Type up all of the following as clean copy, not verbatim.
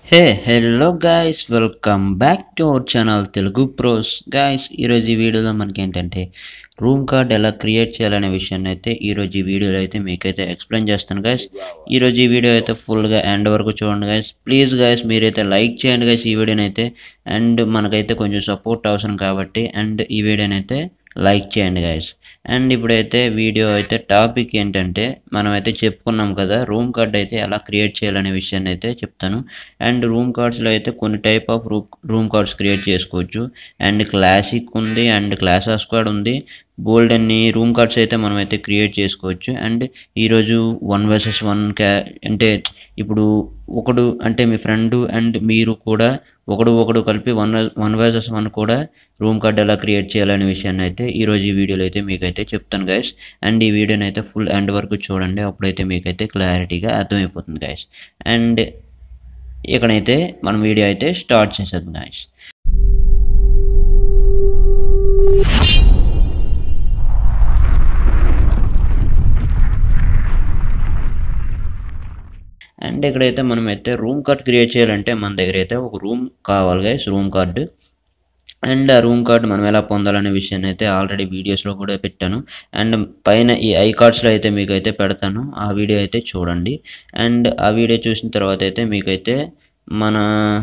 Hello guys, welcome back to our channel Telugu Pros. Guys, ఈరోజు ఈ వీడియోలో మనకి ఏంటంటే రూమ్ కార్డ్ ఎలా క్రియేట్ చేయాలనే విషయాన్ని అయితే ఈరోజు ఈ వీడియోలో అయితే మీకైతే ఎక్స్ప్లెయిన్ చేస్తాను గైస్. ఈరోజు ఈ వీడియో అయితే ఫుల్గా ఎండ్ వరకు చూడండి గైస్. ప్లీజ్ గైస్ మీరైతే లైక్ చేయండి గైస్ ఈ వీడియోని అయితే. అండ్ మనకైతే కొంచెం సపోర్ట్ అవసరం కాబట్టి అండ్ ఈ వీడియోని అయితే లైక్ చేయండి గైస్. అండ్ ఇప్పుడైతే వీడియో అయితే టాపిక్ ఏంటంటే మనమైతే చెప్పుకున్నాం కదా రూమ్ కార్డ్ అయితే ఎలా క్రియేట్ చేయాలనే విషయాన్ని అయితే చెప్తాను. అండ్ రూమ్ కార్డ్స్లో అయితే కొన్ని type of room cards create చేసుకోవచ్చు. అండ్ క్లాసిక్ ఉంది అండ్ క్లాస్ స్క్వాడ్ ఉంది. బోల్డ్ అన్ని రూమ్ కార్డ్స్ అయితే మనమైతే క్రియేట్ చేసుకోవచ్చు. అండ్ ఈరోజు 1 vs 1 అంటే ఇప్పుడు ఒకడు అంటే మీ ఫ్రెండ్ అండ్ మీరు కూడా ఒకడు కలిపి 1 vs 1 కూడా రూమ్ కార్డ్ ఎలా క్రియేట్ చేయాలనే విషయాన్ని అయితే ఈరోజు ఈ వీడియోలో అయితే మీకైతే చెప్తాను గైస్. అండ్ ఈ వీడియోని అయితే ఫుల్ ఎండ్ వరకు చూడండి, అప్పుడైతే మీకైతే క్లారిటీగా అర్థమైపోతుంది గైస్. అండ్ ఇక్కడైతే మనం వీడియో అయితే స్టార్ట్ చేసేద్దాం గైస్. అండ్ ఇక్కడైతే మనమైతే రూమ్ కార్డ్ క్రియేట్ చేయాలంటే మన దగ్గర అయితే ఒక రూమ్ కావాలి గైస్, రూమ్ కార్డు. అండ్ ఆ రూమ్ కార్డ్ మనం ఎలా పొందాలనే విషయాన్ని అయితే ఆల్రెడీ వీడియోస్లో కూడా పెట్టాను. అండ్ పైన ఈ ఐ కార్డ్స్లో అయితే మీకైతే పెడతాను, ఆ వీడియో అయితే చూడండి. అండ్ ఆ వీడియో చూసిన తర్వాత అయితే మీకైతే మన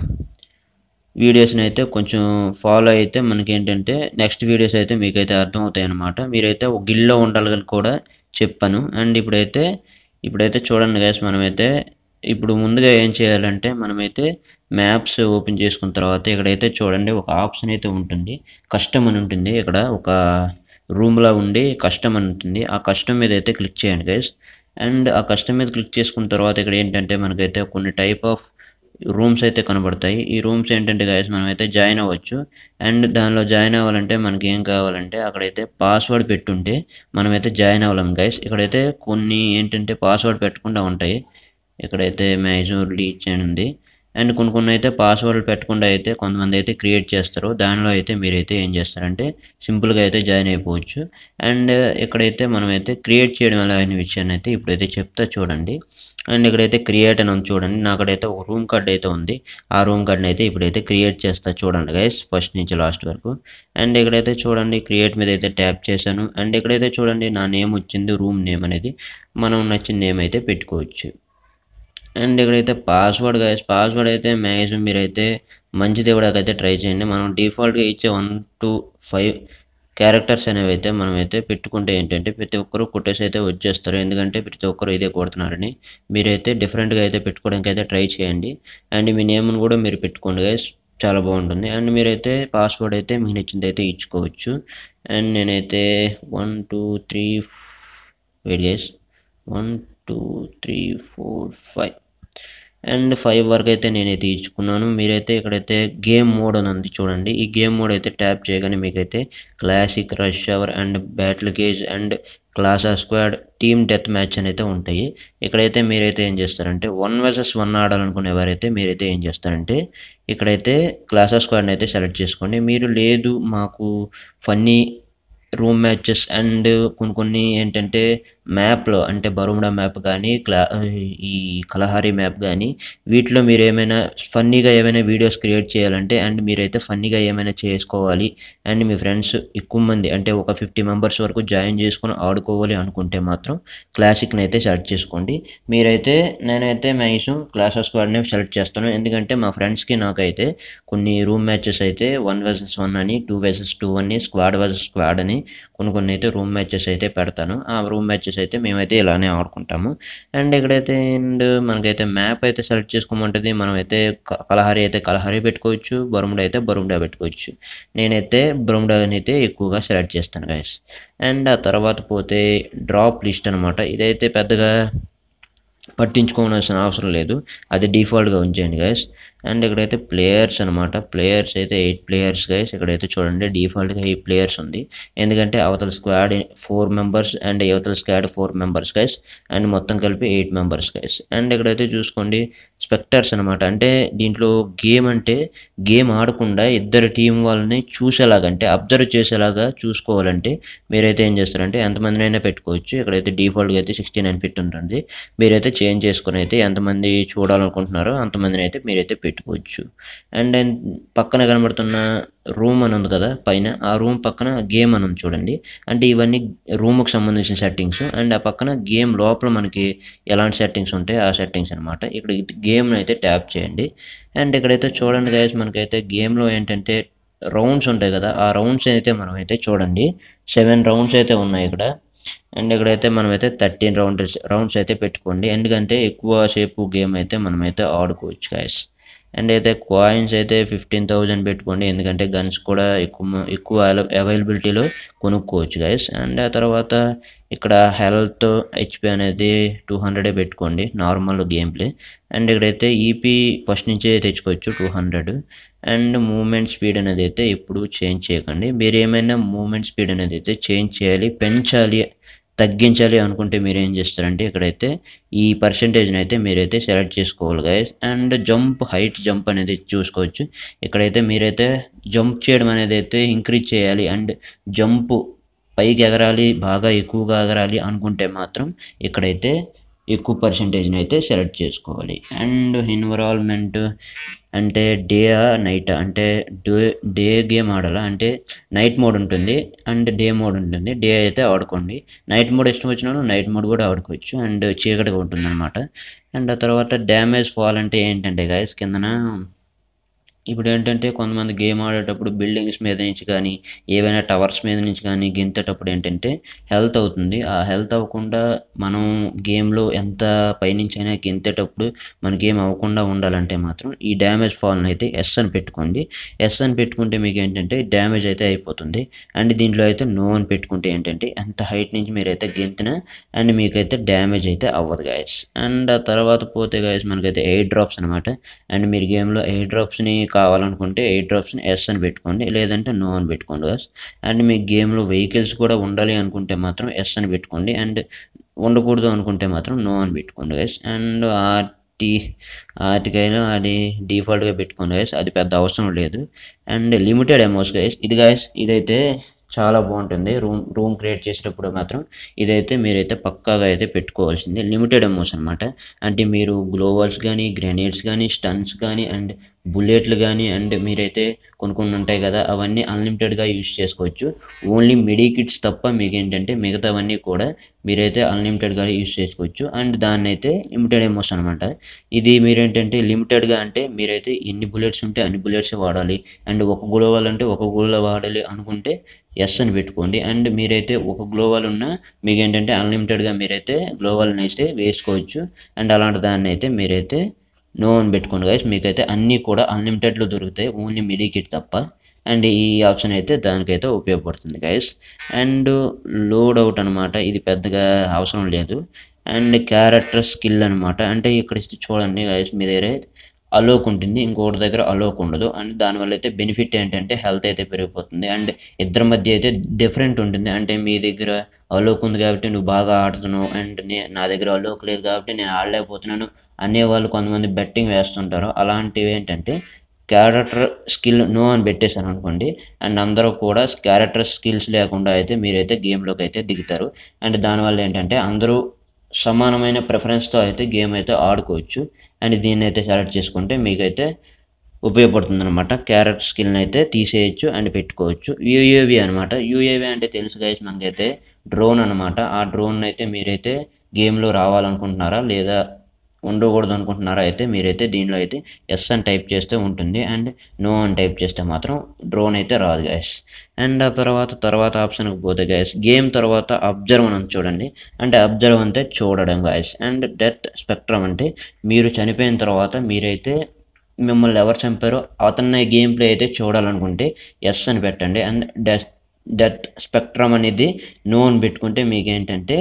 వీడియోస్ని అయితే కొంచెం ఫాలో అయితే మనకేంటంటే నెక్స్ట్ వీడియోస్ అయితే మీకైతే అర్థమవుతాయి అన్నమాట. మీరైతే ఒక గిల్లో ఉండాలని కూడా చెప్పాను. అండ్ ఇప్పుడైతే చూడండి గైస్, మనమైతే ఇప్పుడు ముందుగా ఏం చేయాలంటే మనమైతే మ్యాప్స్ ఓపెన్ చేసుకున్న తర్వాత ఇక్కడైతే చూడండి ఒక ఆప్షన్ అయితే ఉంటుంది, కస్టమ్ అని ఉంటుంది. ఇక్కడ ఒక రూమ్లో ఉండి కస్టమ్ అని ఉంటుంది, ఆ కస్టమ్ మీద అయితే క్లిక్ చేయండి గైస్. అండ్ ఆ కస్టమ్ మీద క్లిక్ చేసుకున్న తర్వాత ఇక్కడ ఏంటంటే మనకైతే కొన్ని టైప్ ఆఫ్ రూమ్స్ అయితే కనబడతాయి. ఈ రూమ్స్ ఏంటంటే గైస్ మనమైతే జాయిన్ అవ్వచ్చు. అండ్ దానిలో జాయిన్ అవ్వాలంటే మనకి ఏం కావాలంటే అక్కడైతే పాస్వర్డ్ పెట్టుంటే మనమైతే జాయిన్ అవ్వలేం గైస్. ఇక్కడైతే కొన్ని ఏంటంటే పాస్వర్డ్ పెట్టకుండా ఉంటాయి. ఇక్కడైతే మ్యాక్సిమం రీచ్ అని ఉంది. అండ్ కొన్ని అయితే పాస్వర్డ్ పెట్టకుండా అయితే కొంతమంది అయితే క్రియేట్ చేస్తారు. దానిలో అయితే మీరైతే ఏం చేస్తారంటే సింపుల్గా అయితే జాయిన్ అయిపోవచ్చు. అండ్ ఇక్కడైతే మనమైతే క్రియేట్ చేయడం ఎలా అనే విషయాన్ని అయితే ఇప్పుడైతే చెప్తా చూడండి. అండ్ ఇక్కడైతే క్రియేట్ అని ఉంది చూడండి, నాకడైతే ఒక రూమ్ కార్డ్ అయితే ఉంది. ఆ రూమ్ కార్డ్ని అయితే ఇప్పుడైతే క్రియేట్ చేస్తా చూడండి గైస్, ఫస్ట్ నుంచి లాస్ట్ వరకు. అండ్ ఇక్కడైతే చూడండి క్రియేట్ మీద అయితే ట్యాప్ చేశాను. అండ్ ఇక్కడైతే చూడండి నా నేమ్ వచ్చింది, రూమ్ నేమ్ అనేది మనం నచ్చిన నేమ్ అయితే పెట్టుకోవచ్చు. అండ్ ఇక్కడైతే పాస్వర్డ్ గైస్, పాస్వర్డ్ అయితే మ్యాక్సిమం మీరైతే మంచిది ఇవ్వడానికైతే ట్రై చేయండి. మనం డిఫాల్ట్గా ఇచ్చే 1 to 5 క్యారెక్టర్స్ అనేవి అయితే మనమైతే పెట్టుకుంటే ఏంటంటే ప్రతి ఒక్కరు కొట్టేసి అయితే వచ్చేస్తారు, ఎందుకంటే ప్రతి ఒక్కరు ఇదే కొడుతున్నారని. మీరైతే డిఫరెంట్గా అయితే పెట్టుకోవడానికి అయితే ట్రై చేయండి. అండ్ మీ నేమ్ను కూడా మీరు పెట్టుకోండి గైస్, చాలా బాగుంటుంది. అండ్ మీరైతే పాస్వర్డ్ అయితే మీకు నచ్చింది అయితే ఇచ్చుకోవచ్చు. అండ్ నేనైతే 1 2 3 వెయిట్ గైస్ 1 2 3 4 5 అండ్ 5 వరకు అయితే నేనైతే ఇచ్చుకున్నాను. మీరైతే ఇక్కడైతే గేమ్ మోడ్ అని ఉంది చూడండి, ఈ గేమ్ మోడ్ అయితే ట్యాప్ చేయగానే మీకైతే classic, rush hour and battle cage and class squad, team death match అని అయితే ఉంటాయి. ఇక్కడైతే మీరైతే ఏం చేస్తారంటే 1 vs 1 ఆడాలనుకునే వారైతే మీరైతే ఏం చేస్తారంటే ఇక్కడైతే క్లాస్ స్క్వాడ్ని అయితే సెలెక్ట్ చేసుకోండి. మీరు లేదు మాకు ఫన్నీ రూమ్ మ్యాచెస్ అండ్ కొన్ని ఏంటంటే మ్యాప్లో అంటే బరుముడా మ్యాప్ కానీ ఈ కలహారీ మ్యాప్ కానీ వీటిలో మీరు ఏమైనా ఫన్నీగా ఏమైనా వీడియోస్ క్రియేట్ చేయాలంటే అండ్ మీరైతే ఫన్నీగా ఏమైనా చేసుకోవాలి అండ్ మీ ఫ్రెండ్స్ ఎక్కువ మంది అంటే ఒక 50 మెంబర్స్ వరకు జాయిన్ చేసుకొని ఆడుకోవాలి అనుకుంటే మాత్రం క్లాసిక్ని అయితే సెలెక్ట్ చేసుకోండి. నేనైతే మ్యాక్సిమం క్లాస్ స్క్వాడ్ని సెలెక్ట్ చేస్తాను, ఎందుకంటే మా ఫ్రెండ్స్కి నాకైతే కొన్ని రూమ్ మ్యాచెస్ అయితే 1 vs 1 అని 2 vs 2 అని స్క్వాడ్ vs స్క్వాడ్ అని కొన్ని అయితే రూమ్ మ్యాచెస్ అయితే పెడతాను. ఆ రూమ్ మ్యాచెస్ అయితే మేమైతే ఇలానే ఆడుకుంటాము. అండ్ ఇక్కడైతే మనకైతే మ్యాప్ అయితే సెలెక్ట్ చేసుకోమంటుంది. మనమైతే కలహారీ అయితే కలహారీ పెట్టుకోవచ్చు, బరుముడా అయితే బరుముడా పెట్టుకోవచ్చు. నేనైతే బరుముడాని అయితే ఎక్కువగా సెలెక్ట్ చేస్తాను గైస్. అండ్ ఆ తర్వాత పోతే డ్రాప్ లిస్ట్ అనమాట, ఇదైతే పెద్దగా పట్టించుకోవాల్సిన అవసరం లేదు, అది డిఫాల్ట్గా ఉంచేయండి గైస్. అండ్ ఇక్కడైతే ప్లేయర్స్ అనమాట, ప్లేయర్స్ అయితే 8 ప్లేయర్స్ గైస్. ఇక్కడైతే చూడండి డిఫాల్ట్గా 8 ప్లేయర్స్ ఉంది, ఎందుకంటే అవతల స్క్వాడ్ 4 మెంబర్స్ అండ్ యువతల స్క్వాడ్ 4 మెంబర్స్ గైస్. అండ్ మొత్తం కలిపి 8 మెంబర్స్ గైస్. అండ్ ఇక్కడైతే చూసుకోండి స్పెక్టర్స్ అనమాట, అంటే దీంట్లో గేమ్ ఆడకుండా ఇద్దరు టీం వాళ్ళని చూసేలాగంటే అబ్జర్వ్ చేసేలాగా చూసుకోవాలంటే మీరైతే ఏం చేస్తారంటే ఎంతమందినైనా పెట్టుకోవచ్చు. ఇక్కడైతే డిఫాల్ట్గా అయితే 16 అని పెట్టి ఉంటుంది, మీరైతే చేంజ్ చేసుకుని అయితే ఎంతమంది చూడాలనుకుంటున్నారో అంతమందిని అయితే మీరైతే పెట్టుకోవచ్చు. అండ్ పక్కన కనబడుతున్న రూమ్ అని ఉంది కదా పైన, ఆ రూమ్ పక్కన గేమ్ అని ఉంది చూడండి. అంటే ఇవన్నీ రూమ్కి సంబంధించిన సెట్టింగ్స్. అండ్ ఆ పక్కన గేమ్ లోపల మనకి ఎలాంటి సెట్టింగ్స్ ఉంటాయి ఆ సెట్టింగ్స్ అనమాట. ఇక్కడ గేమ్ని అయితే ట్యాప్ చేయండి. అండ్ ఇక్కడైతే చూడండి గైస్, మనకైతే గేమ్లో ఏంటంటే రౌండ్స్ ఉంటాయి కదా, ఆ రౌండ్స్ అయితే మనమైతే చూడండి 7 రౌండ్స్ అయితే ఉన్నాయి ఇక్కడ. అండ్ ఇక్కడైతే మనమైతే 13 రౌండ్స్ అయితే పెట్టుకోండి, ఎందుకంటే ఎక్కువ సేపు గేమ్ అయితే మనమైతే ఆడుకోవచ్చు గైస్. అండ్ అయితే కాయిన్స్ అయితే 15,000 పెట్టుకోండి, ఎందుకంటే గన్స్ కూడా ఎక్కువ అవైలబిలిటీలో కొనుక్కోవచ్చు గైస్. అండ్ ఆ తర్వాత ఇక్కడ హెల్త్ హెచ్పి అనేది 200 పెట్టుకోండి నార్మల్ గేమ్ ప్లే. అండ్ ఇక్కడైతే ఈపీ ఫస్ట్ నుంచే తెచ్చుకోవచ్చు 200. అండ్ మూమెంట్ స్పీడ్ అనేది అయితే ఎప్పుడు చేంజ్ చేయకండి. మీరు ఏమైనా మూమెంట్ స్పీడ్ అనేది అయితే చేంజ్ చేయాలి, పెంచాలి, తగ్గించాలి అనుకుంటే మీరు ఏం చేస్తారంటే ఇక్కడైతే ఈ పర్సెంటేజ్ని అయితే మీరైతే సెలెక్ట్ చేసుకోవాలి గైస్. అండ్ హైట్ జంప్ అనేది చూసుకోవచ్చు. ఇక్కడైతే మీరైతే జంప్ చేయడం అనేది అయితే ఇంక్రీజ్ చేయాలి, అండ్ జంప్ పైకి ఎగరాలి, బాగా ఎక్కువగా ఎగరాలి అనుకుంటే మాత్రం ఇక్కడైతే ఎక్కువ పర్సెంటేజ్ని అయితే సెలెక్ట్ చేసుకోవాలి. అండ్ ఎన్విరాన్మెంట్ అంటే డే నైట్ అంటే డే గేమ్ ఆడాలా అంటే నైట్ మోడ్ ఉంటుంది అండ్ డే మోడ్ ఉంటుంది. డే అయితే ఆడుకోండి, నైట్ మోడ్ ఇష్టం వచ్చినప్పుడు నైట్ మోడ్ కూడా ఆడుకోవచ్చు. అండ్ చీకటిగా ఉంటుంది అనమాట. అండ్ ఆ తర్వాత డ్యామేజ్ ఫాల్ అంటే ఏంటంటే గాయస్, కిందన ఇప్పుడు ఏంటంటే కొంతమంది గేమ్ ఆడేటప్పుడు బిల్డింగ్స్ మీద నుంచి కానీ ఏవైనా టవర్స్ మీద నుంచి కానీ గెంతేటప్పుడు ఏంటంటే హెల్త్ అవుతుంది. ఆ హెల్త్ అవ్వకుండా మనం గేమ్లో ఎంత పైనుంచి అయినా గెంతేటప్పుడు మనకి ఏం అవ్వకుండా ఉండాలంటే మాత్రం ఈ డ్యామేజ్ ఫాల్ని అయితే ఎస్ అని పెట్టుకోండి. ఎస్ అని పెట్టుకుంటే మీకు ఏంటంటే డ్యామేజ్ అయితే అయిపోతుంది. అండ్ దీంట్లో అయితే నో అని పెట్టుకుంటే ఏంటంటే ఎంత హైట్ నుంచి మీరైతే గెంతినా అండ్ మీకైతే డ్యామేజ్ అయితే అవ్వదు గాయస్. అండ్ ఆ తర్వాత పోతే గాయస్ మనకైతే ఎయిర్ డ్రాప్స్ అనమాట. అండ్ మీరు గేమ్లో ఎయిర్ డ్రాప్స్ని కావాలనుకుంటే ఎయిర్ డ్రాప్స్ని ఎస్ అని పెట్టుకోండి, లేదంటే నో అని పెట్టుకోండి గాయస్. అండ్ మీ గేమ్లో వెహికల్స్ కూడా ఉండాలి అనుకుంటే మాత్రం ఎస్ అని పెట్టుకోండి, అండ్ ఉండకూడదు అనుకుంటే మాత్రం నో అని పెట్టుకోండి గైస్. అండ్ ఆర్టికైనా అది డిఫాల్ట్గా పెట్టుకోండి గైస్, అది పెద్ద అవసరం లేదు. అండ్ లిమిటెడ్ ఎమోస్ గైస్, ఇది గైస్ ఇదైతే చాలా బాగుంటుంది. రూమ్ క్రియేట్ చేసేటప్పుడు మాత్రం ఇదైతే మీరైతే పక్కాగా అయితే పెట్టుకోవాల్సింది. లిమిటెడ్ ఎమోస్ అనమాట. అంటే మీరు గ్లోవాల్స్ కానీ, గ్రెనేడ్స్ కానీ, స్టన్స్ కానీ, అండ్ బుల్లెట్లు కానీ, అండ్ మీరైతే కొన్ని ఉంటాయి కదా, అవన్నీ అన్లిమిటెడ్గా యూజ్ చేసుకోవచ్చు. ఓన్లీ మెడికిట్స్ తప్ప మీకు ఏంటంటే మిగతావన్నీ కూడా మీరైతే అన్లిమిటెడ్గా యూజ్ చేసుకోవచ్చు. అండ్ దాన్ని అయితే లిమిటెడ్ ఎమోస్ అనమాట. ఇది మీరేంటంటే లిమిటెడ్గా అంటే మీరైతే ఎన్ని బుల్లెట్స్ ఉంటే అన్ని బుల్లెట్స్ వాడాలి, అండ్ ఒక గ్లోవాల్ అంటే ఒక గ్లోవాల్ వాడాలి అనుకుంటే ఎస్ అని పెట్టుకోండి. అండ్ మీరైతే ఒక గ్లోవాల్ ఉన్నా మీకు ఏంటంటే అన్లిమిటెడ్గా మీరైతే గ్లోవాల్ని అయితే వేసుకోవచ్చు. అండ్ అలాంటి దాన్ని అయితే మీరైతే నో అని పెట్టుకోండి గైస్. మీకైతే అన్నీ కూడా అన్లిమిటెడ్లో దొరుకుతాయి, ఓన్లీ మెడికిట్ తప్ప. అండ్ ఈ ఆప్షన్ అయితే దానికైతే ఉపయోగపడుతుంది గైస్. అండ్ లోడ్ అవుట్ అనమాట, ఇది పెద్దగా అవసరం లేదు. అండ్ క్యారెక్టర్ స్కిల్ అనమాట, అంటే ఇక్కడ చూడండి గైస్ మీ దగ్గర అలోక్ ఉంటుంది, ఇంకొకటి దగ్గర అలోక్ ఉండదు. అండ్ దానివల్ల అయితే బెనిఫిట్ ఏంటంటే హెల్త్ అయితే పెరిగిపోతుంది. అండ్ ఇద్దరి మధ్య అయితే డిఫరెంట్ ఉంటుంది. అంటే మీ దగ్గర అలోక్ ఉంది కాబట్టి నువ్వు బాగా ఆడుతున్నావు, అండ్ నా దగ్గర అలోక్ లేదు కాబట్టి నేను ఆడలేకపోతున్నాను అనేవాళ్ళు కొంతమంది బెట్టింగ్ వేస్తుంటారు. అలాంటివి ఏంటంటే క్యారెక్టర్ స్కిల్ నో అని పెట్టేశారు అనుకోండి, అండ్ అందరూ కూడా క్యారెక్టర్ స్కిల్స్ లేకుండా అయితే మీరైతే గేమ్లోకి అయితే దిగుతారు. అండ్ దానివల్ల ఏంటంటే అందరూ సమానమైన ప్రిఫరెన్స్తో అయితే గేమ్ అయితే ఆడుకోవచ్చు. అండ్ దీన్ని అయితే సెలెక్ట్ చేసుకుంటే మీకైతే ఉపయోగపడుతుంది అనమాట. క్యారెక్టర్ స్కిల్ని అయితే తీసేయచ్చు అండ్ పెట్టుకోవచ్చు. యూఏవి అనమాట, యూఏవి అంటే తెలుసు గైస్ మనకైతే డ్రోన్ అనమాట. ఆ డ్రోన్ అయితే మీరైతే గేమ్లో రావాలనుకుంటున్నారా లేదా ఉండకూడదు అనుకుంటున్నారా అయితే మీరైతే దీనిలో అయితే ఎస్ అని టైప్ చేస్తే ఉంటుంది, అండ్ నో అని టైప్ చేస్తే మాత్రం డ్రోన్ అయితే రాదు గైస్. అండ్ ఆ తర్వాత ఆప్షన్కి పోతే గైస్ గేమ్ తర్వాత అబ్జర్వ్ అని చూడండి. అంటే అబ్జర్వ్ అంటే చూడడం గైస్. అండ్ డెత్ స్పెక్ట్రమ్ అంటే మీరు చనిపోయిన తర్వాత మీరైతే మిమ్మల్ని ఎవరు చంపారో అతన్ని గేమ్ ప్లే అయితే చూడాలనుకుంటే ఎస్ అని పెట్టండి. అండ్ డెత్ స్పెక్ట్రమ్ అనేది నో అని పెట్టుకుంటే మీకు ఏంటంటే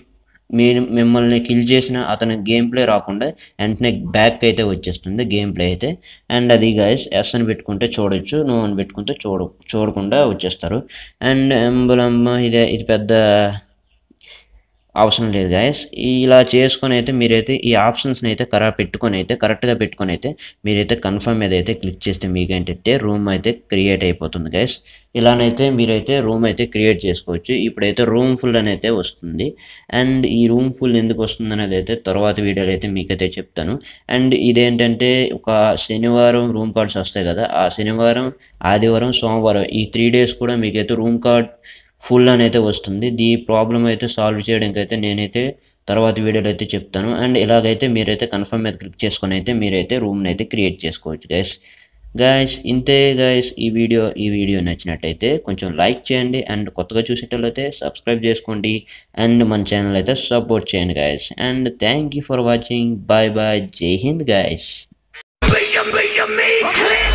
మిమ్మల్ని కిల్ చేసిన అతని గేమ్ ప్లే రాకుండా వెంటనే బ్యాక్ అయితే వచ్చేస్తుంది గేమ్ ప్లే అయితే. అండ్ అది గైస్ ఎస్ అని పెట్టుకుంటే చూడొచ్చు, నో అని పెట్టుకుంటే చూడకుండా వచ్చేస్తారు. అండ్ ఎంబులమ్మ ఇది పెద్ద అవసరం లేదు గైస్. ఇలా చేసుకొని అయితే మీరైతే ఈ ఆప్షన్స్ని అయితే కరెక్ట్గా పెట్టుకొని అయితే మీరైతే కన్ఫర్మ్ మీద అయితే క్లిక్ చేస్తే మీకేంటంటే రూమ్ అయితే క్రియేట్ అయిపోతుంది గైస్. ఇలానైతే మీరైతే రూమ్ అయితే క్రియేట్ చేసుకోవచ్చు. ఇప్పుడైతే రూమ్ ఫుల్ అని అయితే వస్తుంది. అండ్ ఈ రూమ్ ఫుల్ ఎందుకు వస్తుంది అనేది అయితే తర్వాత వీడియోలో అయితే మీకైతే చెప్తాను. అండ్ ఇదేంటంటే ఒక శనివారం రూమ్ కార్డ్స్ వస్తాయి కదా, ఆ శనివారం, ఆదివారం, సోమవారం ఈ 3 డేస్ కూడా మీకైతే రూమ్ కార్డ్ ఫుల్ అని అయితే వస్తుంది. ఈ ప్రాబ్లం అయితే సాల్వ్ చేయడానికి అయితే నేనైతే తర్వాత వీడియోలో అయితే చెప్తాను. అండ్ ఇలాగైతే మీరైతే కన్ఫర్మ్ మీద క్లిక్ చేసుకొని అయితే మీరైతే రూమ్ని అయితే క్రియేట్ చేసుకోవచ్చు గైస్. ఇంతే గైస్. ఈ వీడియో నచ్చినట్టయితే కొంచెం లైక్ చేయండి. అండ్ కొత్తగా చూసేటట్లయితే సబ్స్క్రైబ్ చేసుకోండి. అండ్ మన ఛానల్ అయితే సపోర్ట్ చేయండి guys. And thank you for watching. Bye bye. జై హింద్ గైస్.